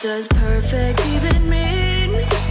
does perfect even mean?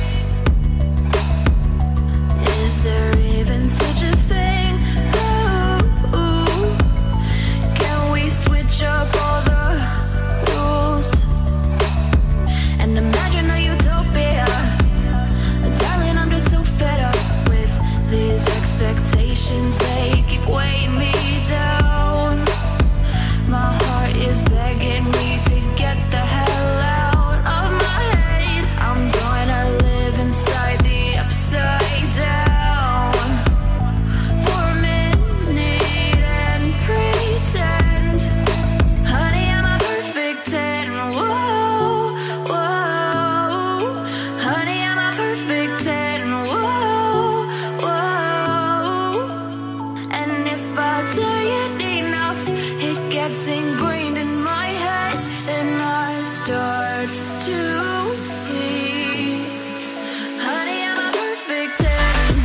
Is there even such a thing? Ooh, can we switch up all the rules and imagine a utopia? Darling, I'm just so fed up with these expectations. They keep weighing me down. My heart is begging me to get the hell out of my head. I'm gonna live inside the upside down for a minute and pretend, honey, I'm a perfect 10. Whoa, whoa, honey, I'm a perfect 10. Whoa, whoa, and if I say it enough, it gets ingrained in my head, and I start to see, honey, I'm a perfect 10.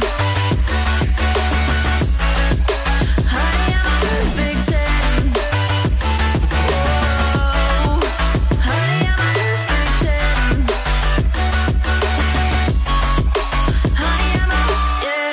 Honey, I'm a perfect 10. Whoa, honey, I'm a perfect 10. Honey, I'm a, yeah.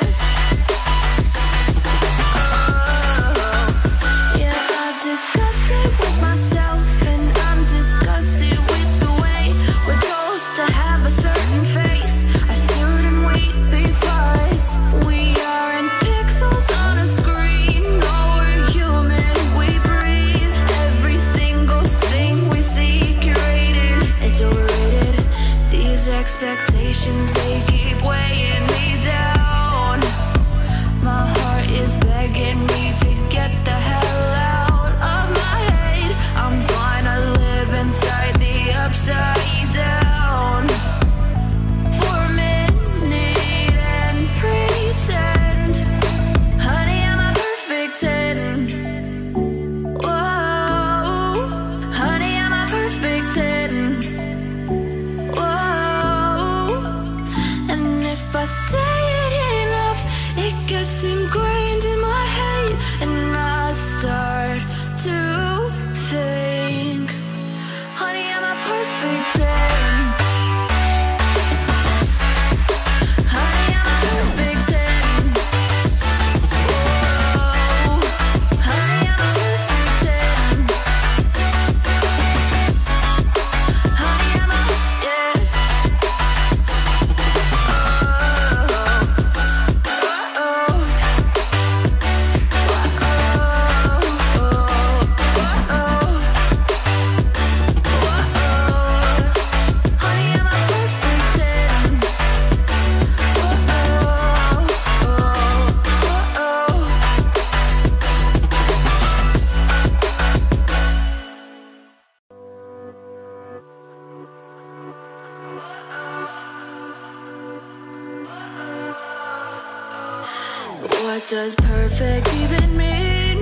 Oh, yeah, I've discussed it with myself, and I'm disgusted with the way we're told to have a certain face, a certain weight, because we aren't pixels on a screen. No, we're human, we breathe. Every single thing we see curated, it's overrated. These expectations, they keep weighing me down. My heart is begging me to get the hell out of my head. I'm gonna live inside the upside down for a minute and pretend, honey, I'm a perfect 10. Whoa, honey, I'm a perfect 10. Whoa, and if I say it enough, it gets ingrained in my head, and I start to think, honey, I'm a perfect 10. Honey, I'm a perfect 10. Whoa, honey, I'm a perfect 10. Honey, I'm a, yeah. What does perfect even mean?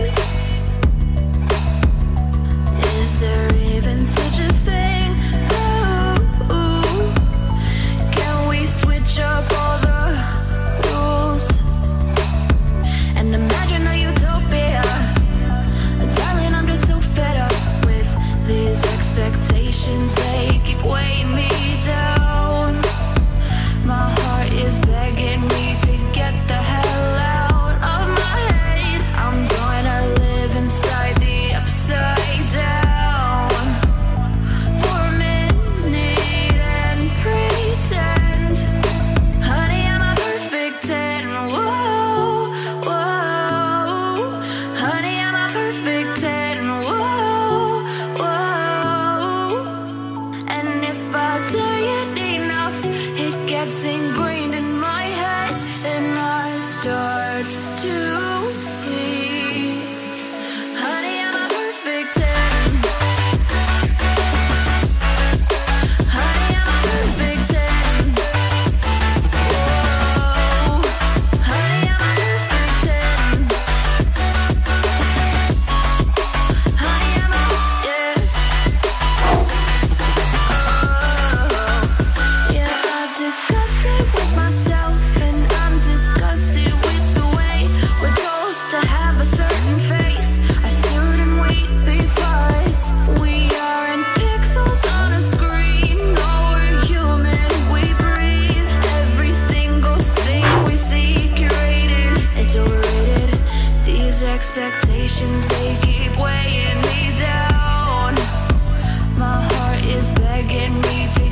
Is there even such a thing? Ooh, can we switch up all the rules and imagine a utopia? Darling, I'm just so fed up with these expectations. They keep weighing me down. My heart is begging me to get the hell out of my head. I'm gonna live inside the upside down for a minute and pretend, honey, I'm a perfect 10. Whoa, whoa, honey, I'm a perfect 10. Whoa, whoa, and if I say it enough, it gets ingrained in my head, and I start to see, honey, I'm a perfect 10. Honey, I'm a perfect 10. Whoa, honey, I'm a perfect 10. Honey, I'm a, yeah. Oh, yeah, I've discussed it with myself. me to